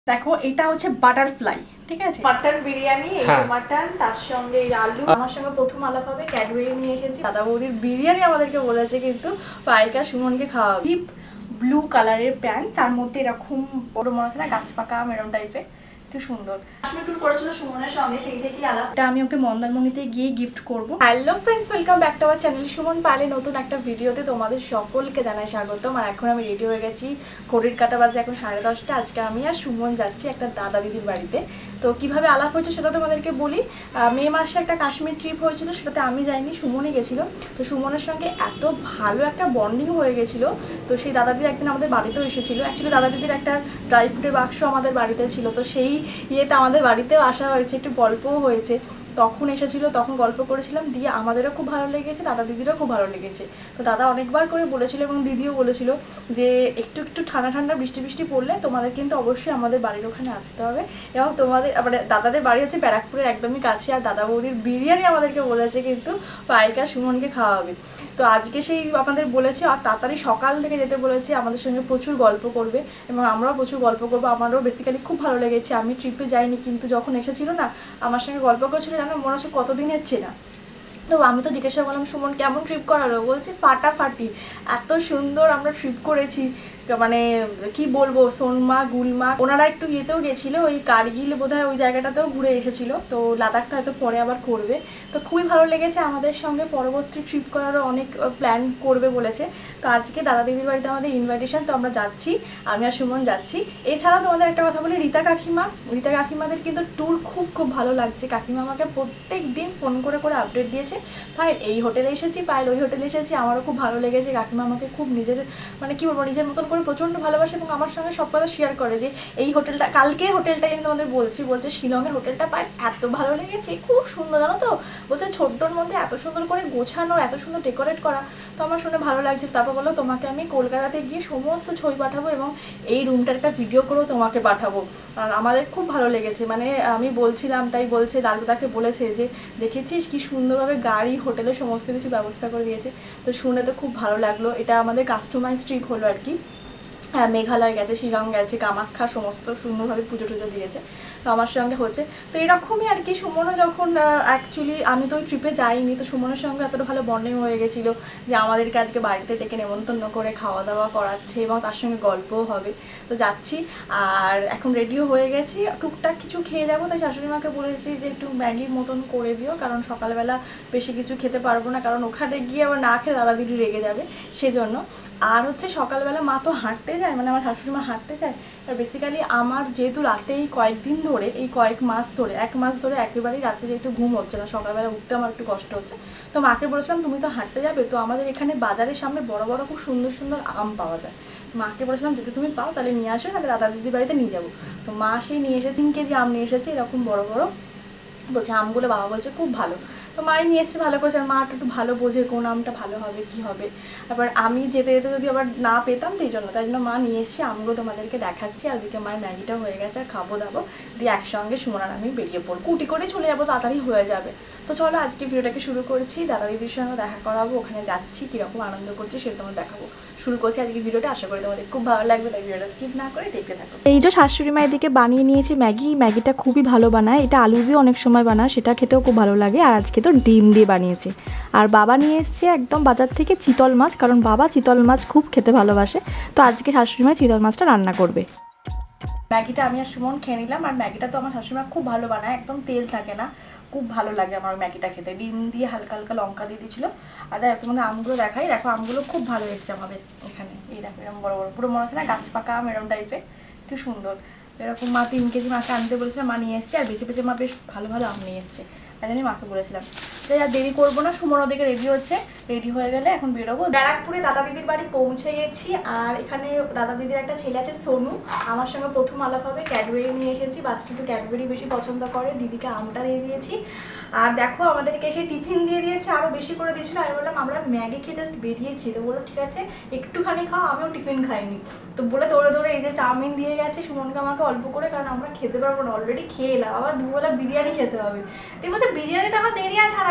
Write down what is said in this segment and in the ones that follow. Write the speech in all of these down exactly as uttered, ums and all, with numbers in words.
দেখো এটা হচ্ছে বাটারফ্লাই, ঠিক আছে, মাটন বিরিয়ানি। এই যে মাটন, তার সঙ্গে এই আলু। আমার সঙ্গে প্রথম আলাপ হবে, ক্যাডবেরি নিয়ে এসেছি। দাদা বৌদির বিরিয়ানি আমাদেরকে বলেছে কিন্তু পায়েলকা সুমনকে খাওয়াবে। ডিপ ব্লু কালারের প্যান্ট, তার মধ্যে এরকম বড় মনে আছে না গাছ পাকা এরকম টাইপের, একটু সুন্দর। কাশ্মীর ট্যুর করেছিল সুমনের সঙ্গে, সেই থেকেই আলাপ। এটা আমি ওকে মন্দারমণিতে গিয়ে গিফট করবো। Hello friends, welcome back to our channel Suman পালে নতুন একটা ভিডিওতে তোমাদের সকলকে জানাই স্বাগতম। আর এখন আমি রেডি হয়ে গেছি, ঘড়ির কাঁটা বাজে এখন সাড়ে দশটা। আজকে আমি আর সুমন যাচ্ছি একটা দাদা দিদির বাড়িতে। তো কিভাবে আলাপ হয়েছে সেটা তোমাদেরকে বলি। মে মাসে একটা কাশ্মীর ট্রিপ হয়েছিল, সেটাতে আমি যাইনি, সুমনই গেছিলো। তো সুমনের সঙ্গে এত ভালো একটা বন্ডিং হয়ে গেছিলো। তো সেই দাদা দিদি একদিন আমাদের বাড়িতেও এসেছিলো। অ্যাকচুয়ালি দাদা দিদির একটা ড্রাই ফ্রুটের বাক্স আমাদের বাড়িতে ছিল, তো সেই ইয়েটা আমাদের বাড়িতেও আসা হয়েছে, একটু গল্পও হয়েছে। তখন এসেছিলো, তখন গল্প করেছিলাম, দিয়ে আমাদেরও খুব ভালো লেগেছে, দাদা দিদিরও খুব ভালো লেগেছে। তো দাদা অনেকবার করে বলেছিল এবং দিদিও বলেছিল যে একটু একটু ঠান্ডা ঠান্ডা বৃষ্টি বৃষ্টি পড়লে তোমাদের কিন্তু অবশ্যই আমাদের বাড়ির ওখানে আসতে হবে। এবং তোমাদের মানে দাদাদের বাড়ি হচ্ছে ব্যারাকপুরের একদমই কাছে। আর দাদা বৌদির বিরিয়ানি আমাদেরকে বলেছে কিন্তু পায়েলকা সুমনকে খাওয়াবে। তো আজকে সেই আমাদের বলেছে, আর তাড়াতাড়ি সকাল থেকে যেতে বলেছে। আমাদের সঙ্গে প্রচুর গল্প করবে এবং আমরাও প্রচুর গল্প করবো। আমারও বেসিক্যালি খুব ভালো লেগেছে। আমি ট্রিপে যাইনি, কিন্তু যখন এসেছিল না আমার সঙ্গে গল্প করছিল, জানো মনে হচ্ছে কতদিনের চেনা। তো আমি তো জিজ্ঞাসা করলাম সুমন কেমন ট্রিপ করালো, বলছে ফাটাফাটি, এত সুন্দর আমরা ট্রিপ করেছি। মানে কি বলবো, সোনমা গুলমা, ওনারা একটু ইয়েতেও গেছিলো, ওই কার্গিল বোধহয় ওই জায়গাটাতেও ঘুরে এসেছিলো। তো লাদাখটা হয়তো পরে আবার করবে। তো খুবই ভালো লেগেছে। আমাদের সঙ্গে পরবর্তী ট্রিপ করারও অনেক প্ল্যান করবে বলেছে। তো আজকে দাদা দিদির বাড়িতে আমাদের ইনভাইটেশন, তো আমরা যাচ্ছি, আমি আর সুমন যাচ্ছি। এছাড়া তোমাদের একটা কথা বলি, রীতা কাকিমা, রীতা কাকিমাদের কিন্তু ট্যুর খুব খুব ভালো লাগছে। কাকিমা আমাকে প্রত্যেক দিন ফোন করে করে আপডেট দিয়েছে, পায়েল এই হোটেলে এসেছি, পায়েল ওই হোটেলে এসেছি। আমারও খুব ভালো লেগেছে। কাকিমা আমাকে খুব নিজের মানে কী বলবো, নিজের মতন করে প্রচণ্ড ভালোবাসে এবং আমার সঙ্গে সব কথা শেয়ার করে যে এই হোটেলটা, কালকের হোটেলটাই আমি তোমাদের বলছি, বলছে শিলংয়ের হোটেলটা পায়েল এত ভালো লেগেছে, খুব সুন্দর, জানো তো, বলছে ছোট্টর মধ্যে এত সুন্দর করে গোছানো, এত সুন্দর ডেকোরেট করা। তো আমার শুনে ভালো লাগছে। তারপর বলো তোমাকে আমি কলকাতাতে গিয়ে সমস্ত ছবি পাঠাবো এবং এই রুমটার একটা ভিডিও করেও তোমাকে পাঠাবো। আর আমাদের খুব ভালো লেগেছে, মানে আমি বলছিলাম, তাই বলছে লালুদাকে বলেছে যে দেখেছিস কি সুন্দরভাবে গাড়ি হোটেলে সমস্ত কিছু ব্যবস্থা করে দিয়েছে। তো শুনে তো খুব ভালো লাগলো। এটা আমাদের কাস্টমাইজ ট্রিপ হলো আর কি। হ্যাঁ, মেঘালয় গেছে, শিলং গেছে, কামাখ্যা সমস্ত সুন্দরভাবে পুজো টুজো দিয়েছে। তো আমার সঙ্গে হচ্ছে তো এরকমই আর কি। সুমনও যখন অ্যাকচুয়ালি আমি তো ওই ট্রিপে যাইনি, তো সুমনের সঙ্গে এতটা ভালো বন্ডিং হয়ে গেছিলো যে আমাদেরকে আজকে বাড়িতে ডেকে নেমন্তন্ন করে খাওয়া দাওয়া করাচ্ছে এবং তার সঙ্গে গল্পও হবে। তো যাচ্ছি, আর এখন রেডিও হয়ে গেছি, টুকটাক কিছু খেয়ে যাবো। তাই শাশুড়ি মাকে বলেছি যে একটু ম্যাগির মতন করে দিও, কারণ সকালবেলা বেশি কিছু খেতে পারবো না, কারণ ওখানে গিয়ে আবার না খেয়ে দাদা দিদি রেগে যাবে, সেজন্য। আর হচ্ছে সকালবেলা মা তো হাঁটতে যায়, মানে আমার শাশুড়ি মা হাঁটতে যায়। আর বেসিক্যালি আমার যেহেতু রাতে এই কয়েকদিন ধরে, এই কয়েক মাস ধরে, এক মাস ধরে একেবারেই রাতে যেহেতু ঘুম হচ্ছে না, সকালবেলা উঠতে আমার একটু কষ্ট হচ্ছে। তো মাকে বলেছিলাম তুমি তো হাঁটতে যাবে, তো আমাদের এখানে বাজারের সামনে বড় বড় খুব সুন্দর সুন্দর আম পাওয়া যায়। মাকে বলেছিলাম যদি তুমি পাও তাহলে নিয়ে আসো, তাহলে দাদা দিদির বাড়িতে নিয়ে যাবো। তো মা সেই নিয়ে এসেছে, তিন কেজি আম নিয়ে এসেছে, এরকম বড় বড়। বলছে আমগুলো বাবা বলছে খুব ভালো। তো মাই নিয়ে এসছে ভালো করেছে, আর মা একটু ভালো বোঝে কোন আমটা ভালো হবে কি হবে। আবার আমি যেতে যেতে যদি আবার না পেতাম, তো এই জন্য তাই জন্য মা নিয়ে এসছে আমগুলো তোমাদেরকে দেখাচ্ছি। আর ওদিকে মায়ের ম্যাগিটা হয়ে গেছে, আর খাবো দাবো, দিয়ে একসঙ্গে সুমন আর আমি বেরিয়ে পড়বো, কুটি করে চলে যাবো, তাড়াতাড়ি হয়ে যাবে। তো চলো আজকে ভিডিওটাকে শুরু করছি। দাদা দিদির সঙ্গে দেখা করাবো, ওখানে যাচ্ছি, কীরকম আনন্দ করছি সেটা তোমার দেখাবো। শুরু করছি আজকে ভিডিওটা, আশা করি তোমাদের খুব ভালো লাগবে, তাই ভিডিওটা স্কিপ না করে দেখতে থাকো। এই যে শাশুড়ি মা এদিকে বানিয়ে নিয়েছে ম্যাগি, ম্যাগিটা খুবই ভালো বানায়, এটা আলু দিয়ে অনেক সময় বানায়, সেটা খেতেও খুব ভালো লাগে। আর আজকে তো ডিম দিয়ে বানিয়েছে। আর বাবা নিয়ে এসছে একদম বাজার থেকে চিতল মাছ, কারণ বাবা চিতল মাছ খুব খেতে ভালোবাসে। তো আজকে শাশুড়ি মা চিতল মাছটা রান্না করবে। ম্যাগিটা আমি আর সুমন খেয়ে নিলাম। আর ম্যাগিটা তো আমার শাশুড়ি মা খুব ভালো বানায়, একদম তেল থাকে না, খুব ভালো লাগে আমার ম্যাগিটা খেতে। ডিম দিয়ে হালকা হালকা লঙ্কা দিয়ে দিয়েছিলো। আর দেখো তোমাদের আমগুলো দেখাই, দেখো আমগুলো খুব ভালো এসছে আমাদের এখানে। এই দেখো এরকম বড় বড়, পুরো মনে আছে না গাছ পাকা আম এরকম টাইপের, কি সুন্দর। এরকম মা তিন কেজি মাকে আনতে বলেছিলাম, মা নিয়ে এসছে। আর বেঁচে বেঁচে মা বেশ ভালো ভালো আম নিয়ে এসছে, তাই জন্য মাকে বলেছিলাম। তাই আর দেরি করবো না, সুমন ওদিকে রেডি হচ্ছে, রেডি হয়ে গেলে এখন বেরোবো। ব্যারাকপুরে দাদা দিদির বাড়ি পৌঁছে গেছি। আর এখানে দাদা দিদির একটা ছেলে আছে সোনু, আমার সঙ্গে প্রথম আলাপ হবে। ক্যাডবেরি নিয়ে এসেছি, বাচ্চাটা একটু ক্যাডবেরি বেশি পছন্দ করে, দিদিকে আমটা দিয়ে দিয়েছি। আর দেখো আমাদেরকে এসে টিফিন দিয়ে দিয়েছে, আরও বেশি করে দিয়েছিল। আমি বললাম আমরা ম্যাগি খেয়ে জাস্ট বেরিয়েছি, তো বললো ঠিক আছে একটুখানি খাও, আমিও টিফিন খাইনি। তো বলে দৌড়ে দৌড়ে এই যে চাউমিন দিয়ে গেছে সুমনকে আমাকে অল্প করে, কারণ আমরা খেতে পারবো না, অলরেডি খেয়ে এলাম, আবার দুবেলা বিরিয়ানি খেতে হবে। তো বলছে বিরিয়ানিতে আমার দেরি আছে, আড়াইটা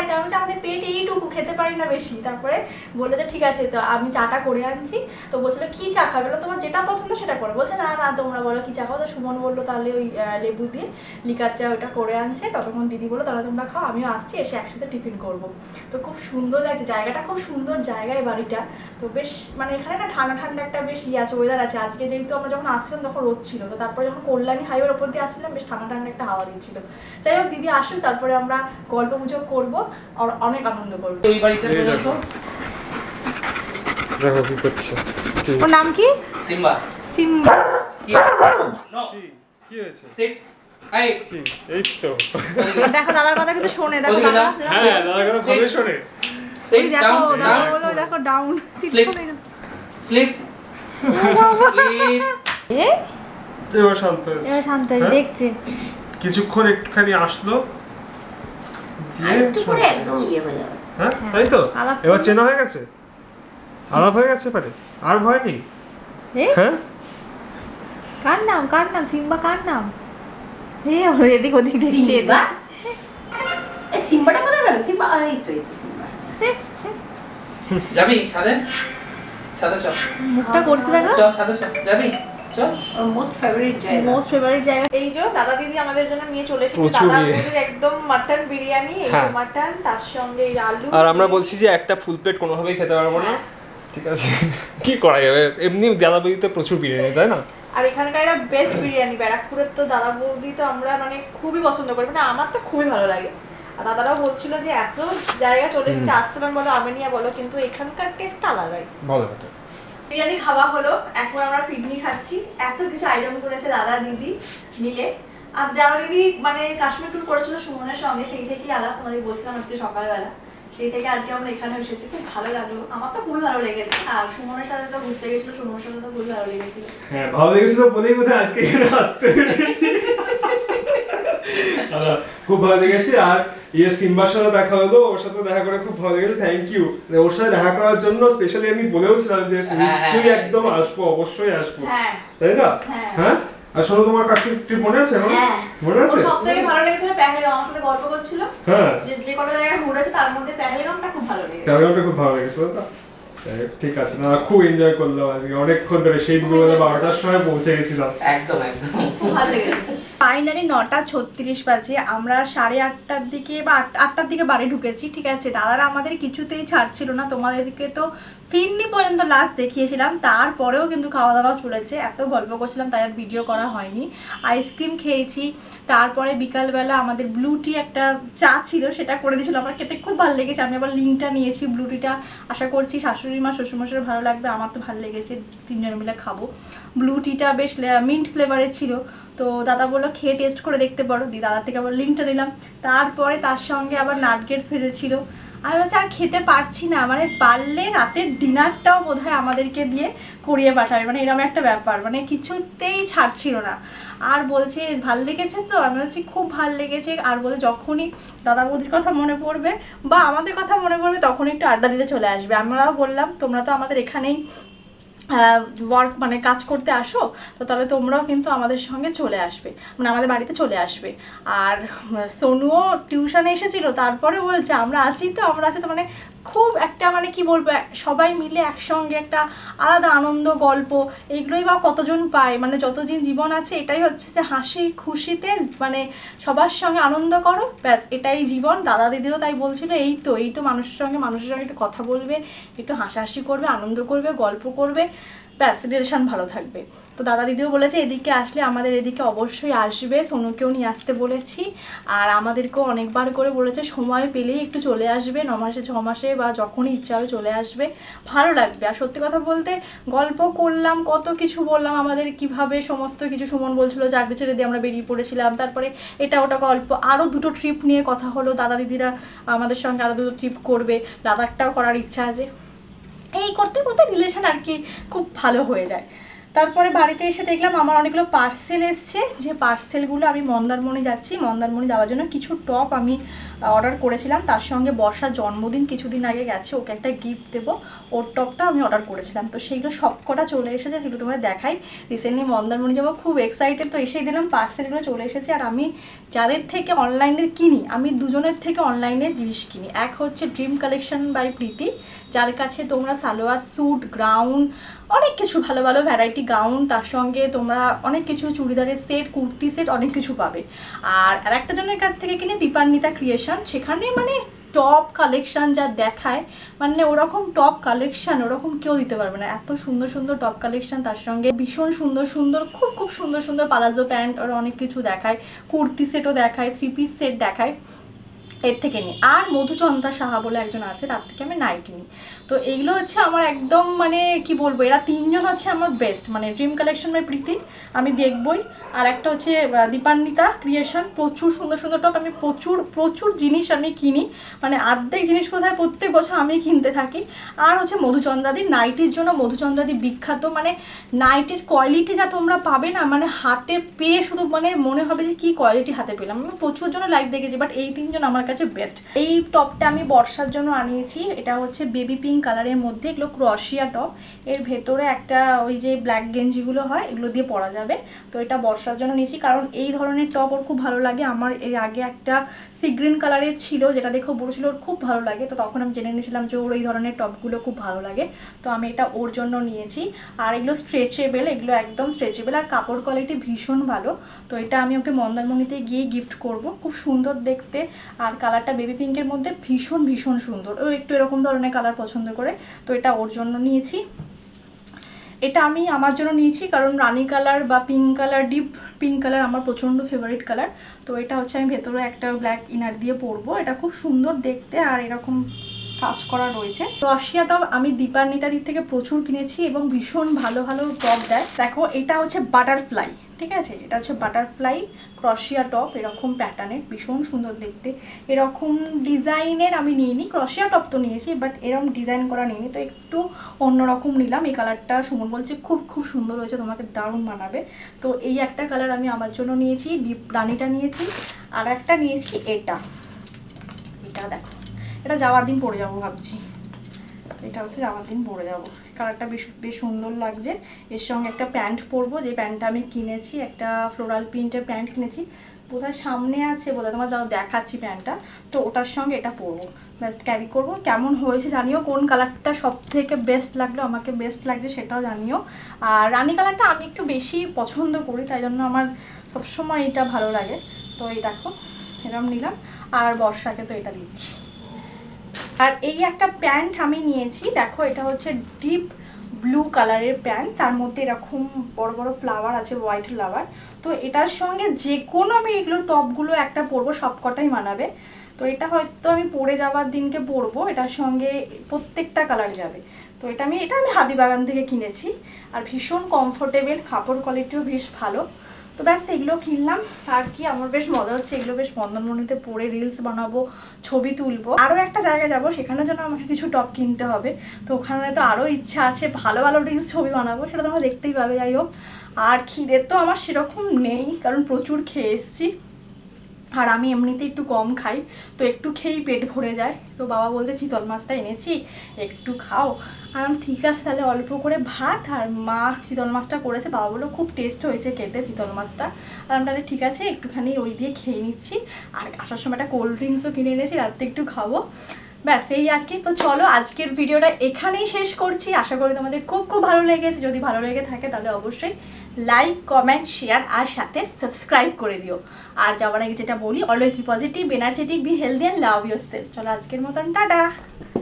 এটা হচ্ছে আমাদের পেট এইটুকু, খেতে পারি না বেশি। তারপরে বললো যে ঠিক আছে, তো আমি চাটা করে আনছি। তো বলছিল কি চা খাবে, তোমার যেটা পছন্দ সেটা করে। বলছে না না তোমরা বলো কি চা খাও। তো সুমন বললো তাহলে ওই লেবু দিয়ে লিকার চা ওটা করে আনছে। ততক্ষণ দিদি বললো তাহলে তোমরা খাও, আমিও আসছি, এসে একসাথে টিফিন করবো। তো খুব সুন্দর লাগছে জায়গাটা, খুব সুন্দর জায়গায় বাড়িটা। তো বেশ মানে এখানে না ঠান্ডা ঠান্ডা একটা বেশ ইয়ে আছে, ওয়েদার আছে। আজকে যেহেতু আমরা যখন আসছিলাম তখন রোদ ছিল, তো তারপরে যখন কল্যাণী হাইওয়ের ওপর দিয়ে আসছিলাম বেশ ঠান্ডা ঠান্ডা একটা হাওয়া দিচ্ছিল। যাই হোক দিদি আসুন, তারপরে আমরা গল্প গুজব করবো আর অনেক আনন্দ করবো। ওই বাড়িতে দেখো কি করছে। ওর নাম কি? সিম্বা। সিম্বা কি নো কি হয়েছে? সিট এই কি এই তো দেখো দাদার কথা কিন্তু শোনে। দেখো দাদা, হ্যাঁ দাদার কথা ভালো শোনে। সিট দেখো ডাউন দাদা ডাউন বলো, দেখো ডাউন সিট Sleep. করে না। স্লিপ স্লিপ এ এবার শান্ত হয়েছে। এ শান্ত হয়ে হ্যাঁ? দেখছে। কিছুক্ষণ একটুখানি আসলো দিয়ে একটু করে শান্ত। একদম ইয়ে হয়ে যাবে। হ্যাঁ তাই তো আলাপ এবার করবে। চেনা হয়ে গেছে, আলাপ হয়ে গেছে পারে, আর ভয় নেই। এ হ্যাঁ কার নাম, কার নাম সিম্বা, কার নাম? এ ওর এদিক ওদিক দেখছে। সিম্বা? এই সিম্বাটা কোথায় গেল? সিম্বা এই তো এই তো সিম্বা। যাবি ছাদে? ছাদে চল মুখটা করছে দেখো। চল ছাদে চল যাবি চল। ওর মোস্ট ফেভারিট জায়গা। মোস্ট ফেভারিট জায়গা। এই যে দাদা দিদি আমাদের জন্য নিয়ে চলে এসেছে। প্রচুর দাদা নিয়ে। বৌদির একদম মাটন বিরিয়ানি, এই হ্যাঁ। মাটন তার সঙ্গে এই আলু। আর আমরা বলছি যে একটা ফুল প্লেট কোনোভাবেই খেতে পারবো না, ঠিক আছে কি করা যাবে, এমনি দাদা বৌদিতে প্রচুর বিরিয়ানি তাই না। আর এখানকার একটা বেস্ট বিরিয়ানি ব্যারাকপুরের। তো দাদা বৌদি তো আমরা মানে খুবই পছন্দ করি, মানে আমার তো খুবই ভালো লাগে। আর দাদারাও বলছিল যে এত জায়গা চলে এসেছে, আর্সেনাল বলো আর্মেনিয়া বলো, কিন্তু এখানকার টেস্ট আলাদাই। ভালো কথা। বিরিয়ানি খাওয়া হলো, এখন আমরা ফিডনি খাচ্ছি। এত কিছু আইটেম করেছে দাদা দিদি মিলে। আর দাদা দিদি মানে কাশ্মীর ট্যুর করেছিল সুমনের সঙ্গে, সেই থেকেই আলাপ, আমাদের বলছিলাম আজকে সকালবেলা, সেই থেকে আজকে আমরা এখানে এসেছি। খুব ভালো লাগলো, আমার তো খুবই ভালো লেগেছে। আর সুমনের সাথে তো ঘুরতে গেছিল, সুমনের সাথে তো খুবই ভালো লেগেছিল। হ্যাঁ ভালো লেগেছিল বলেই বোধহয় আজকে এখানে আসতে পেরেছি। খুব ভালো লেগেছে। আর ইয়ে সিম্বার সাথে দেখা হলো, ওর সাথে দেখা করে খুব ভালো লেগেছে, থ্যাংক ইউ। ওর সাথে দেখা করার জন্য স্পেশালি আমি বলেওছিলাম যে নিশ্চয়ই একদম আসবো, অবশ্যই আসবো, হ্যাঁ তাই না? হ্যাঁ। হ্যাঁ আর শোনো তোমার কাশ্মীর ট্রিপ মনে আছে? হ্যাঁ। মনে আছে? সব থেকে ভালো লেগেছিল পেহেলগাম, আমার সাথে গল্প করছিল। হ্যাঁ যে যে কটা জায়গায় ঘুরেছে তার মধ্যে পেহেলগামটা খুব ভালো লেগেছে। প্যারাগ্রাফটা খুব ভালো লেগেছিল তো। ঠিক আছে না, খুব এনজয় করলাম আজকে অনেকক্ষণ ধরে, সেই দুপুরবেলা বারোটার সময় পৌঁছে গেছিলাম। একদম একদম খুব ভালো লেগেছে। ফাইনালি নটা ছত্রিশ বাজে, আমরা সাড়ে আটটার দিকে বা আট আটটার দিকে বাড়ি ঢুকেছি, ঠিক আছে। দাদারা আমাদের কিছুতেই ছাড়ছিল না, তোমাদেরকে তো ফিরনি পর্যন্ত লাস্ট দেখিয়েছিলাম, তারপরেও কিন্তু খাওয়া দাওয়া চলেছে। এত গল্প করছিলাম তাই আর ভিডিও করা হয়নি। আইসক্রিম খেয়েছি, তারপরে বিকালবেলা আমাদের ব্লু টি একটা চা ছিল সেটা করে দিয়েছিল, আমার খেতে খুব ভালো লেগেছে। আমি আবার লিঙ্কটা নিয়েছি ব্লু টিটা, আশা করছি শাশুড়ি মা শ্বশুরমশাইয়ের ভালো লাগবে, আমার তো ভালো লেগেছে, তিনজন মিলে খাবো। ব্লু টিটা বেশ মিন্ট ফ্লেভারের ছিল, তো দাদা বললো খেয়ে টেস্ট করে দেখতে পারো, দি দাদা থেকে আবার লিঙ্কটা নিলাম। তারপরে তার সঙ্গে আবার নাটগেটস ভেজেছিল। আমি বলছি আর খেতে পারছি না, মানে পারলে রাতের ডিনারটাও বোধহয় আমাদেরকে দিয়ে করিয়ে পাঠাবে, মানে এরকম একটা ব্যাপার, মানে কিছুতেই ছাড়ছিল না। আর বলছে ভাল লেগেছে তো, আমি বলছি খুব ভাল লেগেছে। আর বলে যখনই দাদা বৌদির কথা মনে পড়বে বা আমাদের কথা মনে পড়বে তখন একটু আড্ডা দিতে চলে আসবে। আমরাও বললাম তোমরা তো আমাদের এখানেই ওয়ার্ক মানে কাজ করতে আসো, তো তাহলে তোমরাও কিন্তু আমাদের সঙ্গে চলে আসবে, মানে আমাদের বাড়িতে চলে আসবে। আর সোনুও টিউশনে এসেছিল, তারপরে বলছে আমরা আছি তো আমরা আছি তো, মানে খুব একটা মানে কি বলবো, সবাই মিলে একসঙ্গে একটা আলাদা আনন্দ, গল্প, এইগুলোই বা কতজন পায়, মানে যতদিন জীবন আছে এটাই হচ্ছে যে হাসি খুশিতে মানে সবার সঙ্গে আনন্দ করো, ব্যাস এটাই জীবন। দাদা দিদিরও তাই বলছিল, এই তো এই তো মানুষের সঙ্গে মানুষের সঙ্গে একটু কথা বলবে, একটু হাসাহাসি করবে, আনন্দ করবে, গল্প করবে, ব্যাস রিলেশন ভালো থাকবে। তো দাদা দিদিও বলেছে এদিকে আসলে আমাদের এদিকে অবশ্যই আসবে, সোনুকেও নিয়ে আসতে বলেছি। আর আমাদেরকেও অনেকবার করে বলেছে সময় পেলেই একটু চলে আসবে, ন মাসে ছ মাসে বা যখনই ইচ্ছা হবে চলে আসবে, ভালো লাগবে। আর সত্যি কথা বলতে গল্প করলাম, কত কিছু বললাম আমাদের কিভাবে সমস্ত কিছু। সুমন বলছিল চাকরি ছেড়ে দিয়ে আমরা বেরিয়ে পড়েছিলাম, তারপরে এটা ওটা গল্প, আরও দুটো ট্রিপ নিয়ে কথা হলো, দাদা দিদিরা আমাদের সঙ্গে আরও দুটো ট্রিপ করবে, দাদারটাও করার ইচ্ছা আছে। এই করতে করতে রিলেশন আর কি খুব ভালো হয়ে যায়। তারপরে বাড়িতে এসে দেখলাম আমার অনেকগুলো পার্সেল এসছে, যে পার্সেলগুলো আমি মন্দারমণি যাচ্ছি, মন্দারমণি যাওয়ার জন্য কিছু টপ আমি অর্ডার করেছিলাম। তার সঙ্গে বর্ষার জন্মদিন কিছুদিন আগে গেছে, ওকে একটা গিফট দেবো, ওর টপটা আমি অর্ডার করেছিলাম। তো সেইগুলো সব কটা চলে এসেছে, সেগুলো তোমাদের দেখাই। রিসেন্টলি মন্দারমণি যাবো, খুব এক্সাইটেড। তো এসেই দিলাম পার্সেলগুলো চলে এসেছে। আর আমি যাদের থেকে অনলাইনে কিনি, আমি দুজনের থেকে অনলাইনে জিনিস কিনি। এক হচ্ছে ড্রিম কালেকশন বাই প্রীতি, যার কাছে তোমরা সালোয়ার স্যুট, গাউন, অনেক কিছু ভালো ভালো ভ্যারাইটি গাউন, তার সঙ্গে তোমরা অনেক কিছু চুড়িদারের সেট, কুর্তি সেট, অনেক কিছু পাবে। আর আরেকটা জনের কাছ থেকে কিনে দীপান্বিতা ক্রিয়েশন, সেখানে মানে টপ কালেকশান যা দেখায়, মানে ওরকম টপ কালেকশান ওরকম কেউ দিতে পারবে না। এত সুন্দর সুন্দর টপ কালেকশান, তার সঙ্গে ভীষণ সুন্দর সুন্দর খুব খুব সুন্দর সুন্দর পালাজো প্যান্ট, আর অনেক কিছু দেখায়, কুর্তি সেটও দেখায়, থ্রি পিস সেট দেখায়। এর থেকে নিই। আর মধুচন্দ্রা সাহা বলে একজন আছে, তার থেকে আমি নাইটি নিই। তো এইগুলো হচ্ছে আমার একদম মানে কি বলবো, এরা তিনজন হচ্ছে আমার বেস্ট। মানে ড্রিম কালেকশন বাই প্রীতি আমি দেখবই, আর একটা হচ্ছে দীপান্বিতা ক্রিয়েশন, প্রচুর সুন্দর সুন্দর টপ। আমি প্রচুর প্রচুর জিনিস আমি কিনি, মানে অর্ধেক জিনিস কোথায় প্রত্যেক বছর আমি কিনতে থাকি। আর হচ্ছে মধুচন্দ্রাদি, নাইটির জন্য মধুচন্দ্রাদি বিখ্যাত। মানে নাইটির কোয়ালিটি যা তোমরা পাবে না, মানে হাতে পেয়ে শুধু মানে মনে হবে যে কি কোয়ালিটি হাতে পেলাম। আমি প্রচুর জন লাইভ দেখেছি, বাট এই তিনজন আমার কাছে বেস্ট। এই টপটা আমি বর্ষার জন্য আনিয়েছি, এটা হচ্ছে বেবি পিঙ্ক কালারের মধ্যে, এগুলো ক্রশিয়া টপ। এর ভেতরে একটা ওই যে ব্ল্যাক গেঞ্জিগুলো হয়, এগুলো দিয়ে পরা যাবে। তো এটা বর্ষার জন্য নিয়েছি, কারণ এই ধরনের টপ ওর খুব ভালো লাগে। আমার এর আগে একটা সি গ্রিন কালারের ছিল, যেটা দেখে বলেছিল ওর খুব ভালো লাগে। তো তখন আমি জেনে নিয়েছিলাম যে ওর এই ধরনের টপগুলো খুব ভালো লাগে, তো আমি এটা ওর জন্য নিয়েছি। আর এগুলো স্ট্রেচেবল, এগুলো একদম স্ট্রেচেবল, আর কাপড় কোয়ালিটি ভীষণ ভালো। তো এটা আমি ওকে মন্দারমণিতে গিয়ে গিফট করব। খুব সুন্দর দেখতে, আর কালারটা বেবি পিঙ্কের মধ্যে ভীষণ ভীষণ সুন্দর। ও একটু এরকম ধরনের কালার পছন্দ করে, তো এটা ওর জন্য নিয়েছি। এটা আমি আমার জন্য নিয়েছি, কারণ রানি কালার বা pink colour, deep pink colour আমার প্রচণ্ড ফেভারিট কালার। তো এটা হচ্ছে আমি ভেতরে একটা ব্ল্যাক ইনার দিয়ে পরবো। এটা খুব সুন্দর দেখতে, আর এরকম কাজ করা রয়েছে। ক্রশিয়া টপ আমি দীপান্বিতাদির থেকে প্রচুর কিনেছি, এবং ভীষণ ভালো ভালো টপ দেয়। দেখো এটা হচ্ছে বাটারফ্লাই, ঠিক আছে, এটা হচ্ছে বাটারফ্লাই ক্রশিয়া টপ, এরকম প্যাটার্নের, ভীষণ সুন্দর দেখতে। এরকম ডিজাইনের আমি নিইনি, ক্রশিয়া টপ তো নিয়েছি, বাট এরকম ডিজাইন করা নিইনি। তো একটু অন্যরকম নিলাম। এই কালারটা সুমন বলছে খুব খুব সুন্দর হয়েছে, তোমাকে দারুণ মানাবে। তো এই একটা কালার আমি আমার জন্য নিয়েছি, ডিপ রানিটা নিয়েছি। আর একটা নিয়েছি এটা, এটা দেখো, এটা যাওয়ার দিন পরে যাবো ভাবছি। এটা হচ্ছে যাওয়ার দিন পরে যাবো, কালারটা বেশ বেশ সুন্দর লাগছে। এর সঙ্গে একটা প্যান্ট পরবো, যে প্যান্টটা আমি কিনেছি, একটা ফ্লোরাল প্রিন্টের প্যান্ট কিনেছি, বোধহয় সামনে আছে, বোধহয় তোমার দেখাচ্ছি প্যান্টটা। তো ওটার সঙ্গে এটা পরবো, বেস্ট ক্যারি করবো। কেমন হয়েছে জানিও, কোন কালারটা সব থেকে বেস্ট লাগলো, আমাকে বেস্ট লাগছে সেটাও জানিও। আর রানি কালারটা আমি একটু বেশি পছন্দ করি, তাই জন্য আমার সবসময় এটা ভালো লাগে। তো এই দেখো এরকম নিলাম, আর বর্ষাকে তো এটা দিচ্ছি। আর এই একটা প্যান্ট আমি নিয়েছি, দেখো এটা হচ্ছে ডিপ ব্লু কালারের প্যান্ট, তার মধ্যে এরকম বড় বড় ফ্লাওয়ার আছে, হোয়াইট ফ্লাওয়ার। তো এটার সঙ্গে যে কোনো আমি এগুলো টপগুলো একটা পরবো, সব কটাই মানাবে। তো এটা হয়তো আমি পরে যাওয়ার দিনকে পরবো, এটার সঙ্গে প্রত্যেকটা কালার যাবে। তো এটা আমি এটা আমি হাতিবাগান থেকে কিনেছি, আর ভীষণ কমফোর্টেবল, কাপড় কোয়ালিটিও বেশ ভালো। তো ব্যাস এগুলো কিনলাম। আর কি আমার বেশ মজা হচ্ছে, এগুলো বেশ মন্দারমণিতে পরে রিলস বানাবো, ছবি তুলবো। আরও একটা জায়গায় যাবো, সেখানের জন্য আমাকে কিছু টপ কিনতে হবে। তো ওখানে তো আরও ইচ্ছা আছে, ভালো ভালো রিলস ছবি বানাবো, সেটা তোমরা দেখতেই পাবে। যাই হোক, আর খিদের তো আমার সেরকম নেই, কারণ প্রচুর খেয়ে এসেছি। আর আমি এমনিতে একটু কম খাই, তো একটু খেয়েই পেট ভরে যায়। তো বাবা বলছে চিতল মাছটা এনেছি, একটু খাও। আর আমি ঠিক আছে তাহলে অল্প করে ভাত, আর মা চিতল মাছটা করেছে, বাবা বললো খুব টেস্ট হয়েছে খেতে চিতল মাছটা। আর আমি তাহলে ঠিক আছে একটুখানি ওই দিয়ে খেয়ে নিচ্ছি। আর আসার সময় একটা কোল্ড ড্রিঙ্কসও কিনে এনেছি, রাত্রে একটু খাবো। ব্যাস এই আর কি। তো চলো আজকের ভিডিওটা এখানেই শেষ করছি। আশা করি তোমাদের খুব খুব ভালো লেগেছে। যদি ভালো লেগে থাকে তাহলে অবশ্যই লাইক, কমেন্ট, শেয়ার আর সাথে সাবস্ক্রাইব করে দিও। আর যাওয়ার আগে যেটা বলি, always be positive, energetic, be healthy and love yourself. চলো আজকের মতন টাটা।